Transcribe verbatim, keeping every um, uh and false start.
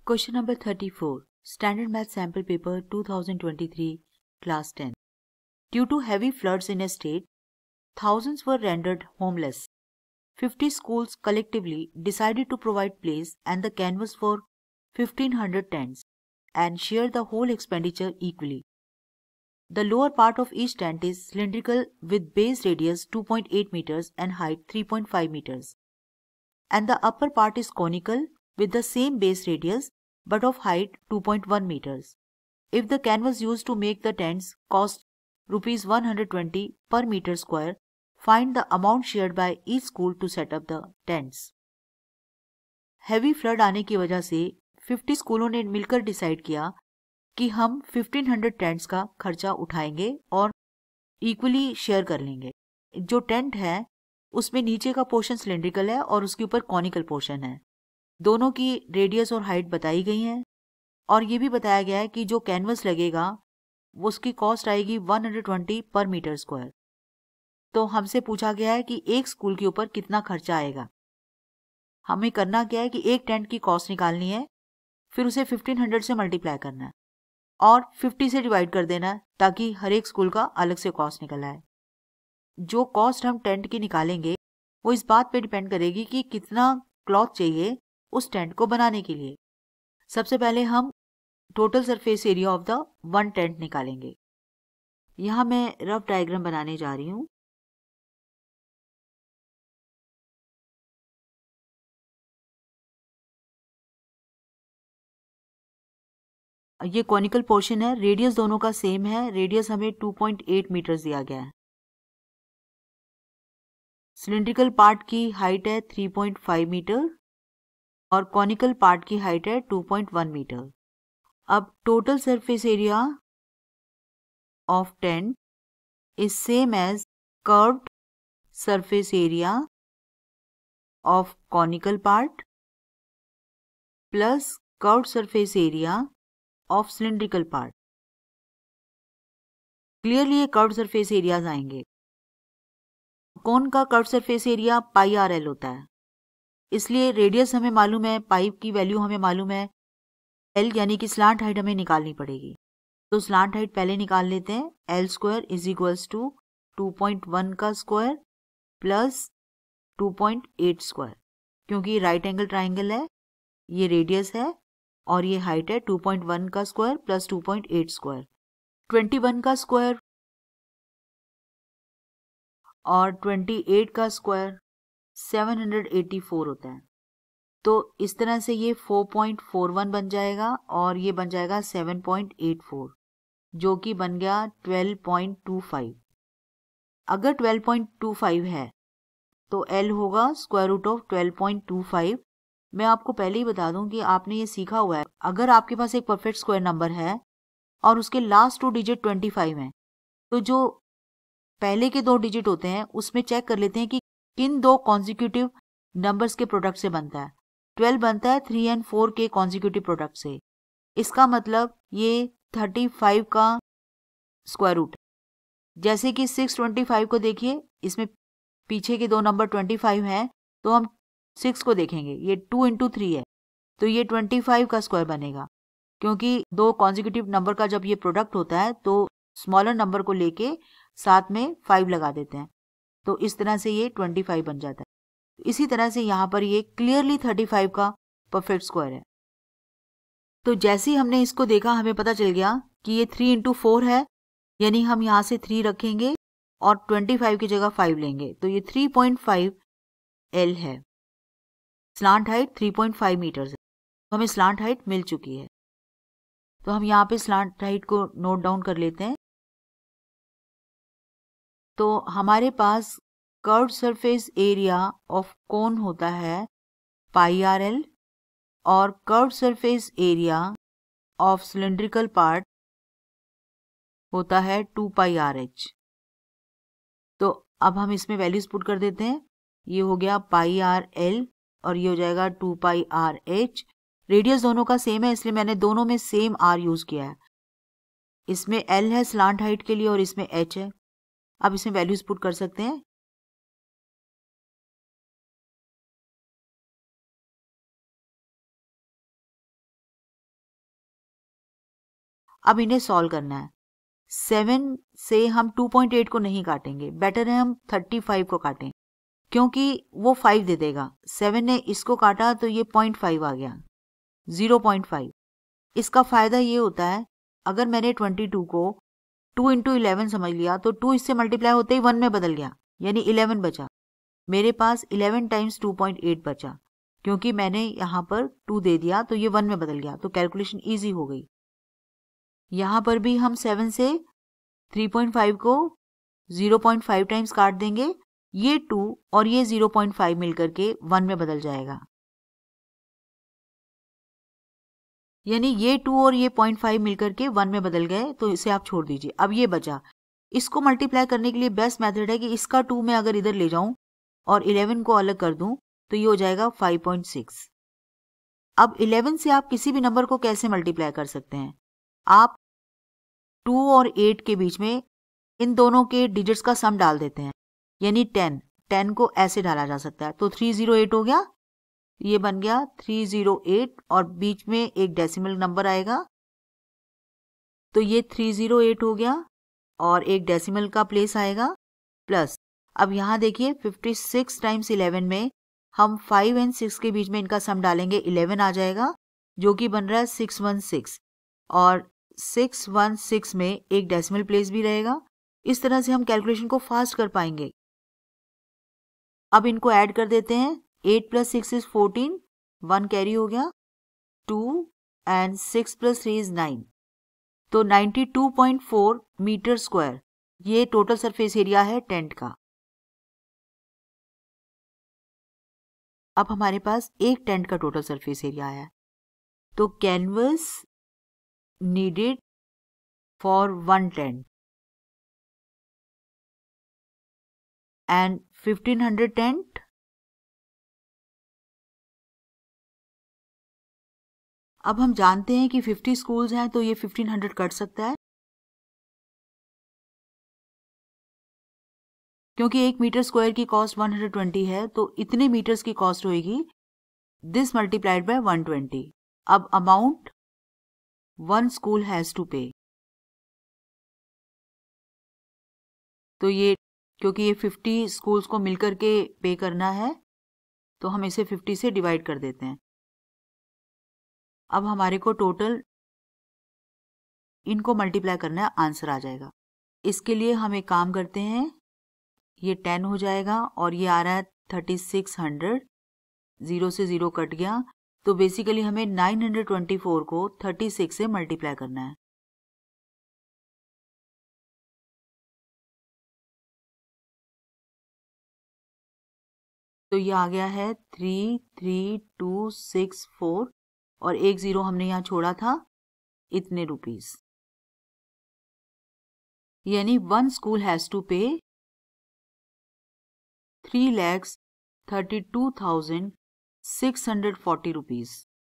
Question number thirty-four. Standard Math Sample Paper twenty twenty-three, Class ten. Due to heavy floods in a state, thousands were rendered homeless. fifty schools collectively decided to provide place and the canvas for fifteen hundred tents and share the whole expenditure equally. The lower part of each tent is cylindrical with base radius two point eight meters and height three point five meters. And the upper part is conical with the same base radius but of height two point one meters. If the canvas used to make the tents cost rupees one hundred twenty per meter square, find the amount shared by each school to set up the tents. Heavy flood आने की वजह से fifty स्कूलों ने मिलकर decide किया कि हम fifteen hundred टेंट्स का खर्चा उठाएंगे और इक्वली शेयर कर लेंगे. जो टेंट है उसमें नीचे का पोर्शन सिलेंड्रिकल है और उसके ऊपर कॉनिकल पोर्शन है. दोनों की रेडियस और हाइट बताई गई है और ये भी बताया गया है कि जो कैनवस लगेगा उसकी कॉस्ट आएगी one hundred twenty पर मीटर स्क्वायर. तो हमसे पूछा गया है कि एक स्कूल के ऊपर कितना खर्चा आएगा. हमें करना क्या है कि एक टेंट की कॉस्ट निकालनी है, फिर उसे fifteen hundred से मल्टीप्लाई करना है और fifty से डिवाइड कर देना है ताकि हर एक स्कूल का अलग से कॉस्ट निकल आए. जो कॉस्ट हम टेंट की निकालेंगे वो इस बात पे डिपेंड करेगी कि कितना क्लॉथ चाहिए उस टेंट को बनाने के लिए. सबसे पहले हम total surface area of the one tent निकालेंगे. यहाँ मैं रफ डायग्राम बनाने जा रही हूँ. ये कॉनिकल पोर्शन है, रेडियस दोनों का सेम है. रेडियस हमें two point eight मीटर दिया गया है. सिलिंड्रिकल पार्ट की हाइट है three point five मीटर और कॉनिकल पार्ट की हाइट है two point one मीटर. अब total surface area of tent is same as curved surface area of conical part plus curved surface area of cylindrical part. Clearly ये curved surface areas आएंगे. Cone का curved surface area pi R L होता है, इसलिए radius हमें मालूम है, pipe की वैल्यू हमें मालूम है, एल यानी कि स्लांट हाइट हमें निकालनी पड़ेगी. तो स्लांट हाइट पहले निकाल लेते हैं. L square is equals to two point one का square plus two point eight square, क्योंकि राइट एंगल ट्राइंगल है, ये रेडियस है और ये हाइट है two point one का square plus two point eight square. twenty-one का स्क्वायर और twenty-eight का स्क्वायर seven hundred eighty-four होता है. तो इस तरह से ये four point four one बन जाएगा और ये बन जाएगा seven point eight four, जो कि बन गया twelve point two five. अगर twelve point two five है तो L होगा square root of twelve point two five. मैं आपको पहले ही बता दूं कि आपने ये सीखा हुआ है, अगर आपके पास एक परफेक्ट स्क्वायर नंबर है और उसके लास्ट टू डिजिट twenty-five हैं, तो जो पहले के दो डिजिट होते हैं उसमें चेक कर लेते हैं कि किन दो कॉन्जिक्यूटिव नंबर्स के प्रोडक्ट से बनता है. twelve बनता है three एंड four के कॉन्जिक्यूटिव प्रोडक्ट से. इसका मतलब ये thirty-five का स्क्वायर रूट. जैसे कि six twenty-five को देखिए, इसमें पीछे के दो नंबर twenty-five हैं, तो हम six को देखेंगे, ये two इंटू थ्री है, तो ये twenty-five का स्क्वायर बनेगा. क्योंकि दो कॉन्जिक्यूटिव नंबर का जब ये प्रोडक्ट होता है तो स्मॉलर नंबर को लेके साथ में five लगा देते हैं, तो इस तरह से ये twenty-five बन जाता है. इसी तरह से यहाँ पर ये क्लियरली thirty-five का परफेक्ट स्क्वायर है. तो जैसे ही हमने इसको देखा हमें पता चल गया कि ये three इंटू four है, यानी हम यहाँ से three रखेंगे और twenty-five की जगह five लेंगे, तो ये three point five L है. Slant height three point five metre है, तो हमें स्लांट हाइट मिल चुकी है. तो हम यहाँ पे स्लांट हाइट को नोट डाउन कर लेते हैं. तो हमारे पास curved surface area of cone होता है पाई आर एल और curved surface area of cylindrical part होता है two pi R H. तो अब हम इसमें वैल्यूज पुट कर देते हैं. ये हो गया पाई आर एल और ये हो जाएगा two pi R H. Radius दोनों का सेम है इसलिए मैंने दोनों में सेम R यूज किया है. इसमें L है स्लांट हाइट के लिए और इसमें H है. अब इसमें वैल्यूज पुट कर सकते हैं. अब इन्हें सॉल्व करना है। सेवन से हम टू पॉइंट एट को नहीं काटेंगे, बेटर है हम थर्टी फाइव को काटें, क्योंकि वो फाइव दे देगा। सेवन ने इसको काटा तो ये पॉइंट फाइव आ गया, ज़ीरो पॉइंट फाइव। इसका फ़ायदा ये होता है, अगर मैंने ट्वेंटी टू को टू इंटू इलेवन समझ लिया तो टू इससे मल्टीप्लाई होते ही वन में बदल गया, यानी इलेवन बचा। मेरे पास eleven times two point eight बचा, क्योंकि मैंने यहाँ पर टू दे दिया तो ये वन में बदल गया, तो कैलकुलेशन ईजी हो गई। यहाँ पर भी हम सेवन से थ्री पॉइंट फाइव को ज़ीरो पॉइंट फाइव टाइम्स काट देंगे, ये टू और ये ज़ीरो पॉइंट फाइव मिलकर के वन में बदल जाएगा, यानी ये टू और ये पॉइंट फाइव मिलकर के वन में बदल गए, तो इसे आप छोड़ दीजिए। अब ये बचा, इसको मल्टीप्लाई करने के लिए बेस्ट मेथड है कि इसका टू मैं अगर इधर ले जाऊं और इलेवन को अलग कर दूं तो ये हो जाएगा फाइव पॉइंट सिक्स। अब इलेवन से आप किसी भी नंबर को कैसे मल्टीप्लाई कर सकते हैं? आप टू और एट के बीच में इन दोनों के डिजिट्स का सम डाल देते हैं, यानी टेन। टेन को ऐसे डाला जा सकता है, तो थ्री ज़ीरो एट हो गया, ये बन गया थ्री ज़ीरो एट और बीच में एक डेसिमल नंबर आएगा, तो ये थ्री ज़ीरो एट हो गया और एक डेसिमल का प्लेस आएगा प्लस। अब यहाँ देखिए फिफ्टी सिक्स टाइम्स इलेवन में हम फाइव एंड सिक्स के बीच में इनका सम डालेंगे, इलेवन आ जाएगा, जो कि बन रहा है सिक्स वन सिक्स, और सिक्स वन सिक्स में एक डेसिमल प्लेस भी रहेगा। इस तरह से हम कैलकुलेशन को फास्ट कर पाएंगे। अब इनको ऐड कर देते हैं, eight plus six is fourteen, one carry हो गया, two and six plus three is nine, तो ninety two point four metre square ये टोटल सरफेस एरिया है टेंट का। अब हमारे पास एक टेंट का टोटल सरफेस एरिया है, तो canvas needed for one tent and fifteen hundred tent. अब हम जानते हैं कि फिफ्टी स्कूल्स हैं, तो ये फिफ्टीन हंड्रेड कट सकता है, क्योंकि एक मीटर स्क्वायर की कॉस्ट वन हंड्रेड ट्वेंटी है, तो इतने मीटर्स की कॉस्ट होएगी this multiplied by one twenty. अब amount one school has to pay, तो ये क्योंकि ये फिफ्टी स्कूल्स को मिलकर के पे करना है, तो हम इसे फिफ्टी से डिवाइड कर देते हैं। अब हमारे को टोटल इनको मल्टीप्लाई करना है, आंसर आ जाएगा। इसके लिए हम एक काम करते हैं, ये टेन हो जाएगा और ये आ रहा है थर्टी सिक्स हंड्रेड, ज़ीरो से ज़ीरो कट गया, तो बेसिकली हमें नाइन हंड्रेड ट्वेंटी फोर को थर्टी सिक्स से मल्टीप्लाई करना है। तो ये आ गया है three three two six four और एक ज़ीरो हमने यहाँ छोड़ा था, इतने रुपीस, यानी one school has to pay three lakhs thirty two thousand six hundred forty rupees.